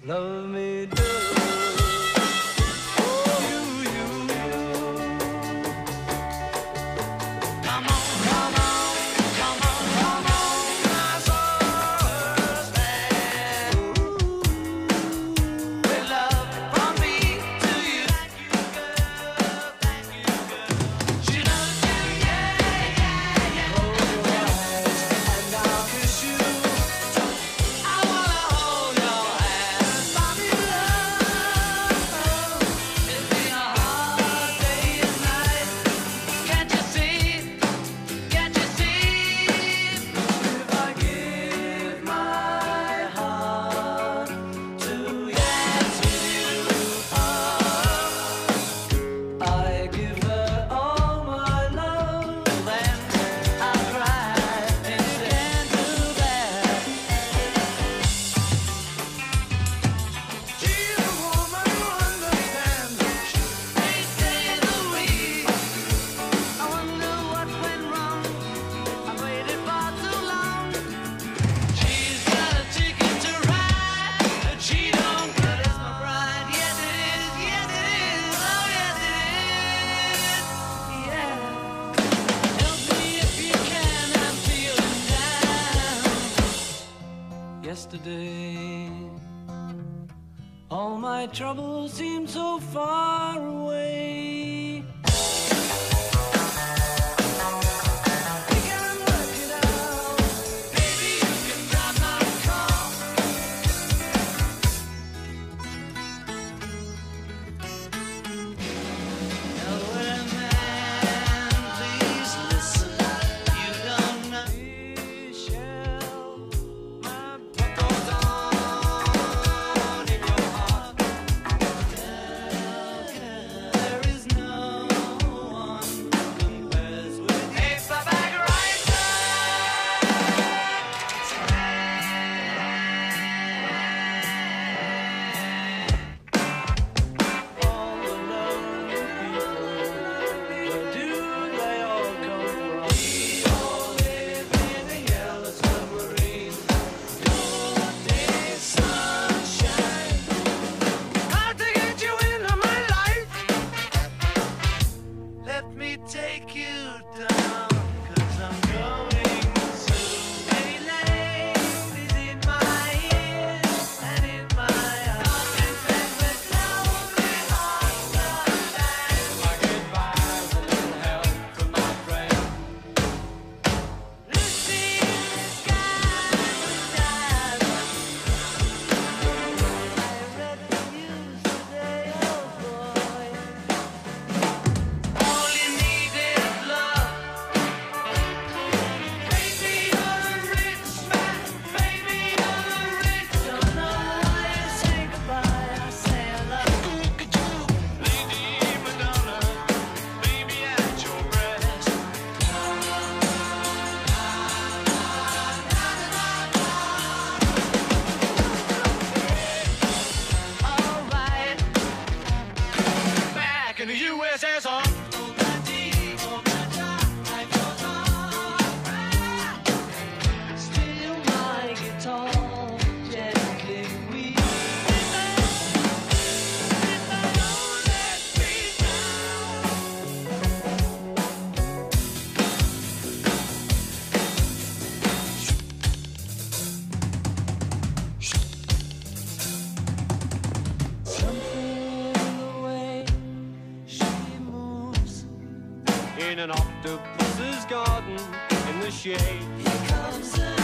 love me do. Yesterday, all my troubles seem so far away. We can work it out. Baby, you can drive my car. Elderly man, please listen. You don't know. Take you down, 'cause I'm going to be ladies in my ears and in my heart. And with lonely hearts sometimes I get by with a little help from my friend. Lucy in the sky diamond. I read the news today, oh boy. In the USSR. Still my guitar gently weeps. In an octopus's garden in the shade. Here comes the